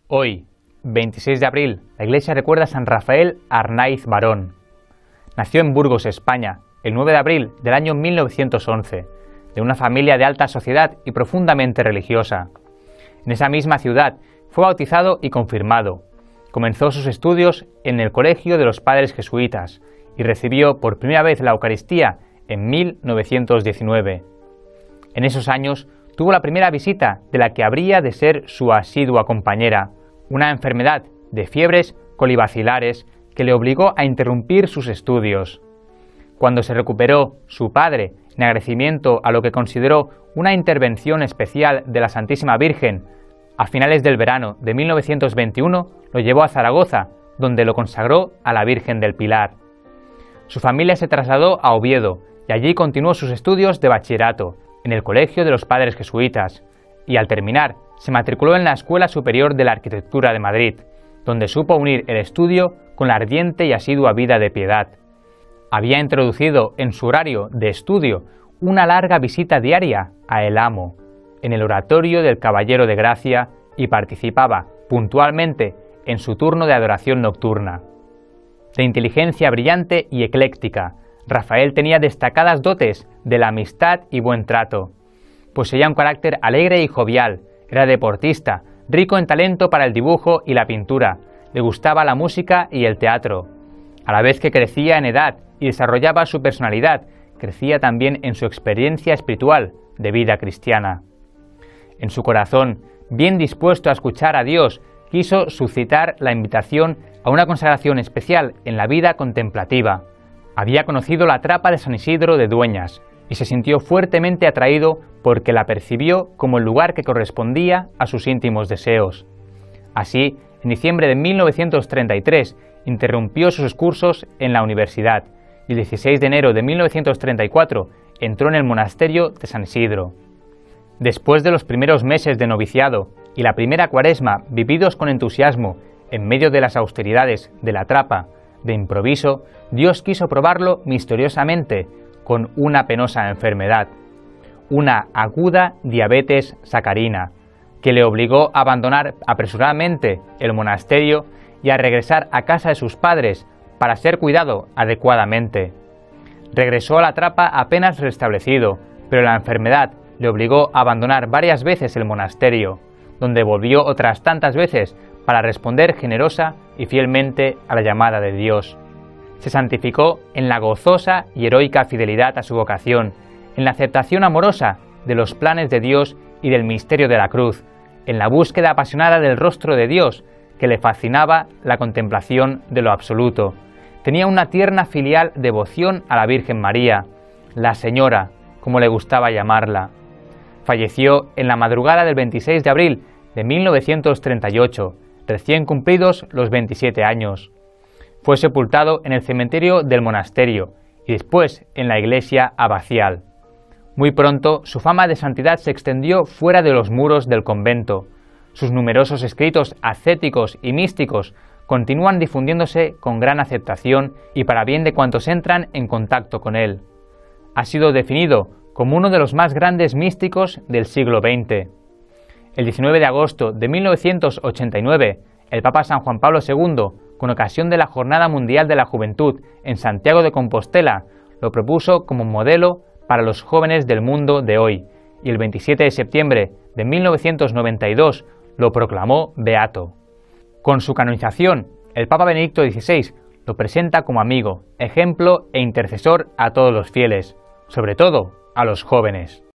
Hoy, 26 de abril, la Iglesia recuerda a San Rafael Arnaiz Barón. Nació en Burgos, España, el 9 de abril del año 1911, de una familia de alta sociedad y profundamente religiosa. En esa misma ciudad fue bautizado y confirmado. Comenzó sus estudios en el Colegio de los Padres Jesuitas y recibió por primera vez la Eucaristía en 1919. En esos años tuvo la primera visita de la que habría de ser su asidua compañera, una enfermedad de fiebres colibacilares que le obligó a interrumpir sus estudios. Cuando se recuperó, su padre, en agradecimiento a lo que consideró una intervención especial de la Santísima Virgen, a finales del verano de 1921 lo llevó a Zaragoza, donde lo consagró a la Virgen del Pilar. Su familia se trasladó a Oviedo y allí continuó sus estudios de bachillerato en el Colegio de los Padres Jesuitas y al terminar se matriculó en la Escuela Superior de la Arquitectura de Madrid, donde supo unir el estudio con la ardiente y asidua vida de piedad. Había introducido en su horario de estudio una larga visita diaria a El Amo, en el oratorio del Caballero de Gracia, y participaba puntualmente en su turno de adoración nocturna. De inteligencia brillante y ecléctica, Rafael tenía destacadas dotes de la amistad y buen trato. Poseía un carácter alegre y jovial, era deportista, rico en talento para el dibujo y la pintura, le gustaba la música y el teatro. A la vez que crecía en edad y desarrollaba su personalidad, crecía también en su experiencia espiritual de vida cristiana. En su corazón, bien dispuesto a escuchar a Dios, quiso suscitar la invitación a una consagración especial en la vida contemplativa. Había conocido la trapa de San Isidro de Dueñas y se sintió fuertemente atraído porque la percibió como el lugar que correspondía a sus íntimos deseos. Así, en diciembre de 1933, interrumpió sus cursos en la universidad y el 16 de enero de 1934 entró en el monasterio de San Isidro. Después de los primeros meses de noviciado y la primera cuaresma vividos con entusiasmo en medio de las austeridades de la trapa, de improviso, Dios quiso probarlo misteriosamente con una penosa enfermedad, una aguda diabetes sacarina, que le obligó a abandonar apresuradamente el monasterio y a regresar a casa de sus padres para ser cuidado adecuadamente. Regresó a la trapa apenas restablecido, pero la enfermedad le obligó a abandonar varias veces el monasterio, donde volvió otras tantas veces para responder generosa y fielmente a la llamada de Dios. Se santificó en la gozosa y heroica fidelidad a su vocación, en la aceptación amorosa de los planes de Dios y del misterio de la cruz, en la búsqueda apasionada del rostro de Dios, que le fascinaba la contemplación de lo absoluto. Tenía una tierna filial devoción a la Virgen María, la Señora, como le gustaba llamarla. Falleció en la madrugada del 26 de abril de 1938, recién cumplidos los 27 años. Fue sepultado en el cementerio del monasterio y después en la iglesia abacial. Muy pronto su fama de santidad se extendió fuera de los muros del convento. Sus numerosos escritos ascéticos y místicos continúan difundiéndose con gran aceptación y para bien de cuantos entran en contacto con él. Ha sido definido como uno de los más grandes místicos del siglo XX. El 19 de agosto de 1989, el Papa San Juan Pablo II, con ocasión de la Jornada Mundial de la Juventud en Santiago de Compostela, lo propuso como modelo para los jóvenes del mundo de hoy, y el 27 de septiembre de 1992 lo proclamó beato. Con su canonización, el Papa Benedicto XVI lo presenta como amigo, ejemplo e intercesor a todos los fieles, sobre todo a los jóvenes.